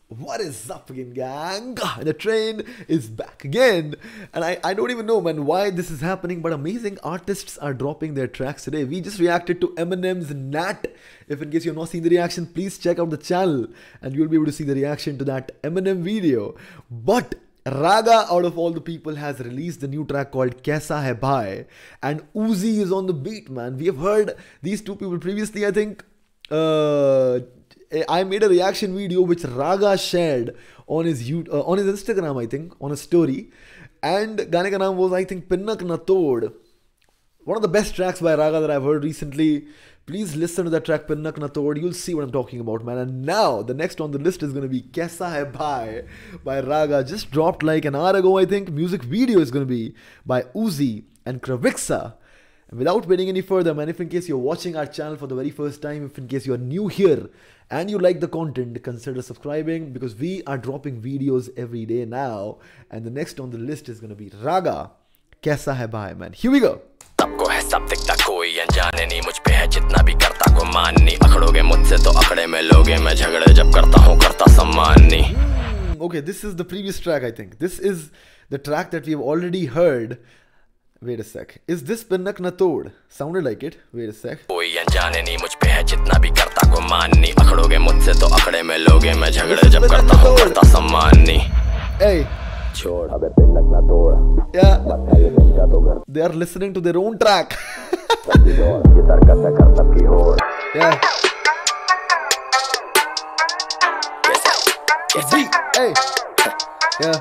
What is up again, gang? The train is back again. And I don't even know, man, why this is happening, but amazing artists are dropping their tracks today. We just reacted to Eminem's Nat. If in case you've not seen the reaction, please check out the channel and you'll be able to see the reaction to that Eminem video. But Raga, out of all the people, has released the new track called Kaisa Hai Bhai, and Uzi is on the beat, man. We have heard these two people previously. I think I made a reaction video which Raga shared on his Instagram, I think, on a story, and gaane ka naam was, I think, Pinnak Na Tod. One of the best tracks by Raga that I've heard recently. Please listen to that track, Pinnak Na Tod. You'll see what I'm talking about, man. And now, the next on the list is going to be Kaisa Hai Bhai by Raga. Just dropped like an hour ago, I think. Music video is going to be by Uzi and Kravixa. And without waiting any further, man, if in case you're watching our channel for the very first time, if in case you're new here and you like the content, consider subscribing, because we are dropping videos every day now. And the next on the list is going to be Raga, Kaisa Hai Bhai, man. Here we go. सबको है सब दिखता कोई अनजाने नहीं मुझ पे है जितना भी करता को मान नहीं अखड़ोगे मुझसे तो अखड़े में लोगे मैं झगड़े जब करता हूँ करता सम्मान नहीं. Okay, this is the previous track, I think. This is the track that we've already heard. Wait a sec. Is this Pinnak Na Tod? Sounded like it. Wait a sec. कोई अनजाने नहीं मुझ पे है जितना भी करता को मान नहीं अखड़ोगे मुझसे तो अखड़े में लोगे मैं झगड़े जब करता हूँ करता सम्मान नहीं. Hey. छोड़ अबे पिन्नक ना तोड़. Yeah. They are listening to their own track. Yeah. Hey. Yeah.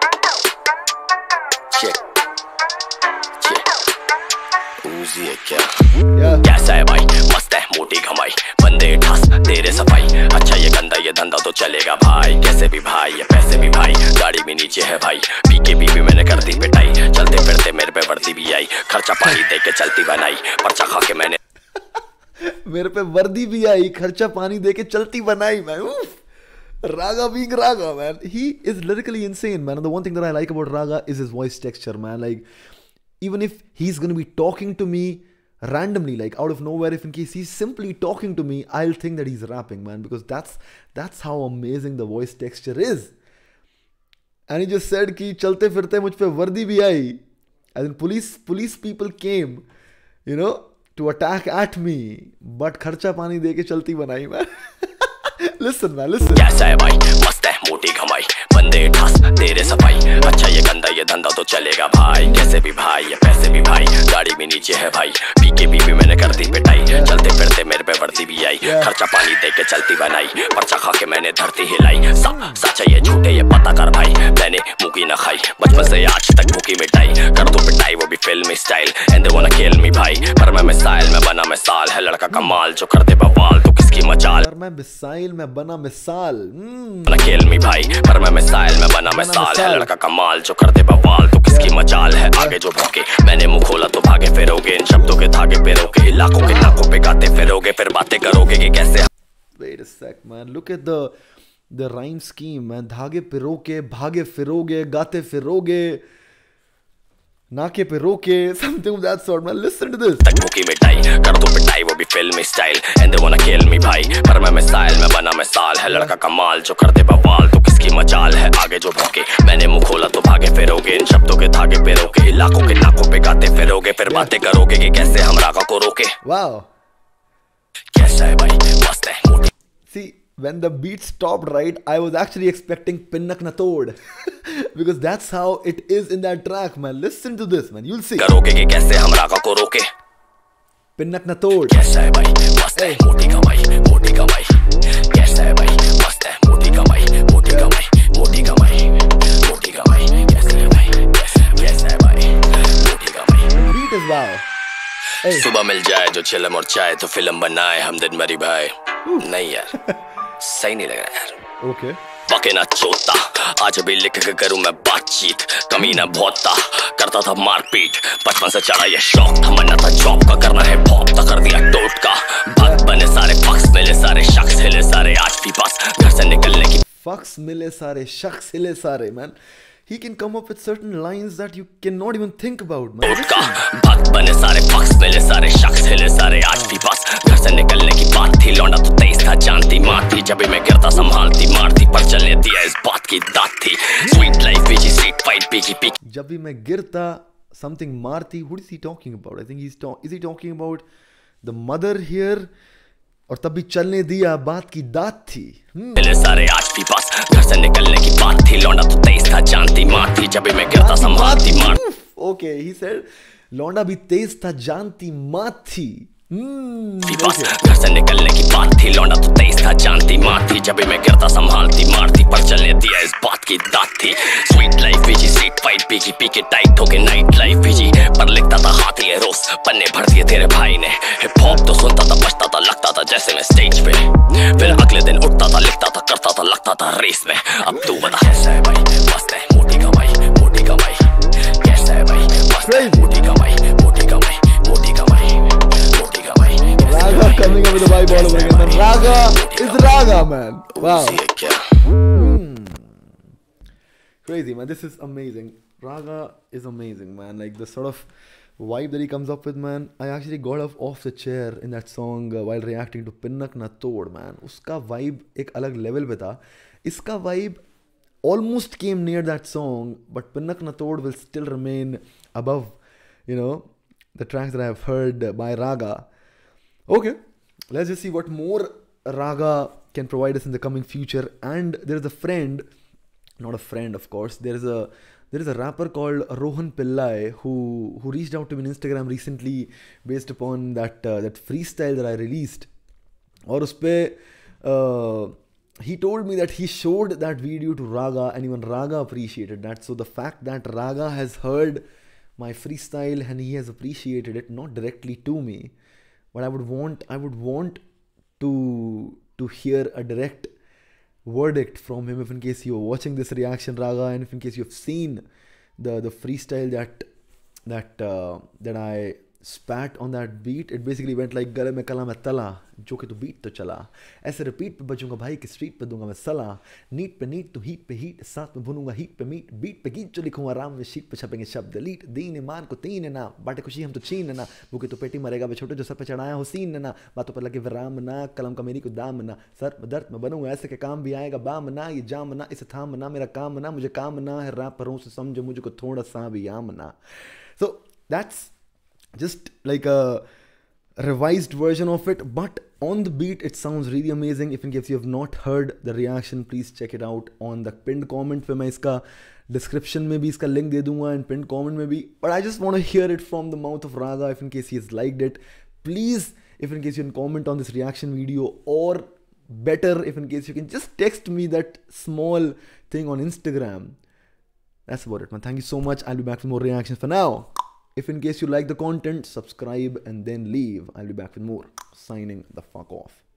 Uzi है क्या? कैसा है भाई? मस्त है मोटी कमाई बंदे ठास तेरे सफाई अच्छा ये गंदा ये धंधा तो चलेगा भाई कैसे भी भाई ये पैसे भी भाई गाड़ी भी नीचे है भाई पीके भी मैंने कर दी पिटाई चलते फिरते मेरे पे वर्दी भी आई खर्चा पानी दे के चलती बनाई पर्चा खा के मैंने मेरे पे वर्दी भी आई खर्चा पानी दे के चलती बनाई मैं. Raga being Raga, man. He is lyrically insane, man. And the one thing that I like about Raga is his voice texture, man. Like, even if he's going to be talking to me randomly, like out of nowhere, if in case he's simply talking to me, I'll think that he's rapping, man. Because that's how amazing the voice texture is. And he just said ki chalte firte mujh pe vardi bhi aayi. And then police people came, you know, to attack at me. But kharcha pani de ke chalti banai, man. Listen, man, listen. कैसा है भाई? मस्त है मोटी कमाई बंदे ठास तेरे सफाई अच्छा ये गंदा ये धंधा तो चलेगा भाई कैसे भी भाई ये पैसे भी भाई गाड़ी भी नीचे है भाई पीके भी मैंने कर दी पिटाई चलते फिरते मेरे पे वर्दी भी आई खर्चा पानी दे के चलती बनाई पर्चा खा के मैंने धरती हिलाई सब सच है ये झूठे ये पता कर भाई मैंने मुकी ना खाई बचपन से आज तक भूखी मिटाई कर दो पिटाई वो भी फिल्मी स्टाइल एंड दे वांना किल मी भाई पर मैं मिसाइल में बना मिसाल है लड़का कमाल जो कर दे बवाल तो किसकी मजाल मैं मिसाइल में बना मिसाल खेल मी भाई पर मैं मिसाइल में बना मिसाल है लड़का कमाल जो कर दे बवाल तो किसकी मजाल है आगे जो भौंके मैंने मुंह खोला तो भागे फिरोगे इन शब्दों के धागे पिरोगे इलाकों के नाकों पे गाते फिरोगे फिर बातें करोगे कि कैसे. Wait a sec, man. Look at the rhyme scheme, man. धागे पिरोगे भागे फिरोगे गाते फिरोगे नाके पे रोके something of that sort, man. Listen to this. तक मुकी मिटाई कर दो पिटाई वो भी फिल्मी स्टाइल एंड दे वांना किल मी भाई पर मैं मिसाइल में बना मिसाल है लड़का कमाल जो कर दे बवाल तो किसकी मजाल है आगे जो भौंके मैंने मुंह खोला तो भागे फिरोगे इन शब्दों के धागे पिरोगे इलाकों के नाकों पे गाते फिरोगे फिर बातें करोगे कि कैसे हम रागा को रोके. Wow. कैसा है भाई? मस्त है मोटी. See, when the beat stopped right, I was actually expecting Pinnak Na Tod. Because that's how it is in that track, man. Listen to this, man. You'll see. करोगे कि कैसे हम रागा को रोके. Pinnak Na Tod. कैसा है भाई? मस्त है मोटी कमाई मोटी कमाई. कैसा है भाई? मस्त है मोटी कमाई मोटी कमाई मोटी कमाई मोटी कमाई. कैसा है भाई? कैसा है भाई? मोटी कमाई. The beat is wow. Hey. सुबह मिल जाए जो चिलम और चाय तो फिल्म बनाए हम दिन मरी भाई. नहीं यार सही नहीं लग रहा यार. Okay. पके ना चोता आज भी लिख के करूं मैं बातचीत कमीना बहुत था करता था मारपीट बचपन से चढ़ा ये शौक था मन्ना था जॉब का करना है भौक तो कर दिया टोट का बात बने सारे फक्स मिले सारे शख्स हिले सारे आज भी बस घर से निकलने की फक्स मिले सारे शख्स हिले सारे, man. he can come up with certain lines that you cannot even think about, man. का भक्त बने सारे पक्ष मिले सारे शख्स हिले सारे आज भी बस घर से निकलने की बात थी लौंडा तो 23 था जानती मार थी जब भी मैं गिरता संभालती मारती पर चलने दिया इस बात की दात थी sweet life busy street fight पीकी पीकी जब भी मैं गिरता something Marti, what is he talking about? I think is he talking about the mother here? और तभी चलने दिया बात की दात थी मिले सारे आज भी बस घर से निकलने की बात थी लौंडा तो 23 था जानती मार थी जब भी मैं गिरता संभालती मार Okay, he said लौंडा भी 23 था जानती मात थी बस घर से निकलने की बात थी लौंडा तो 23 था जानती मार थी जब भी मैं गिरता संभालती मारती पर चलने दिया इस बात की दात थी sweet life busy street fight पीकी पीके टाइट होके नाइट लाइफ बीजी पर लिखता था हाथ ये रोज पन्ने भर दिए तेरे भाई ने हिप हॉप तो सुनता था बचता था लगता था जैसे मैं स्टेज पे फिर अगले दिन उठता था लिखता था करता था लगता था रेस में अब तू बता कैसा है भाई मस्त है मोटी कमाई कैसा है भाई मस्त है मोटी कमाई Raga coming up with a vibe all over again. And Raga is Raga, man. Wow. Crazy, man. This is amazing. Raga is amazing, man. Like the sort of vibe that he comes up with, man. I actually got off the chair in that song while reacting to Pinnak Na Tod, man. Uska vibe ek alag level pe tha. Iska vibe almost came near that song, but Pinnak Na Tod will still remain above, you know, the tracks that I have heard by Raga. Okay, let's just see what more Raga can provide us in the coming future. And there is a friend, not a friend of course, there is a rapper called Rohan Pillai who reached out to me on Instagram recently based upon that freestyle that I released. Aur uspe he told me that he showed that video to Raga and even Raga appreciated that. So the fact that Raga has heard my freestyle and he has appreciated it, not directly to me, but I would want to hear a direct verdict from him if in case you are watching this reaction, Raga, and if in case you have seen the freestyle that I spat on that beat. It basically went like गले में कला में तला जो कि तू beat तो चला ऐसे रिपीट पे बजूंगा भाई कि स्ट्रीट पे दूंगा मैं सलाह नीट पे नीट तो हीट पे हीट साथ में भूनूंगा हीट पे मीट बीट पे गीत जो लिखूंगा आराम में शीट पे छपेंगे शब्द लीट दीन ईमान को तीन ना बाटे खुशी हम तो छीन ना भूखे तो पेटी मरेगा वे छोटे जो सर पे चढ़ाया हुसैन ना बातों पर लगे विराम ना कलम का मेरी को दाम ना सर में दर्द में बनूंगा ऐसे के काम भी आएगा बाम ना ये जाम ना इसे थाम ना मेरा काम ना मुझे काम ना है रैपरों से समझो मुझको थोड़ा सा भी आम ना. So that's just like a revised version of it, but on the beat it sounds really amazing. If in case you have not heard the reaction, please check it out on the pinned comment पे मैं इसका description में भी इसका link दे दूंगा and pinned comment में भी. But I just want to hear it from the mouth of Raga. If in case he has liked it, please, if in case you can comment on this reaction video, or better if in case you can just text me that small thing on Instagram. That's about it, man. Thank you so much. I'll be back with more reactions. For now, if in case you like the content, subscribe and then leave. I'll be back with more. Signing the fuck off.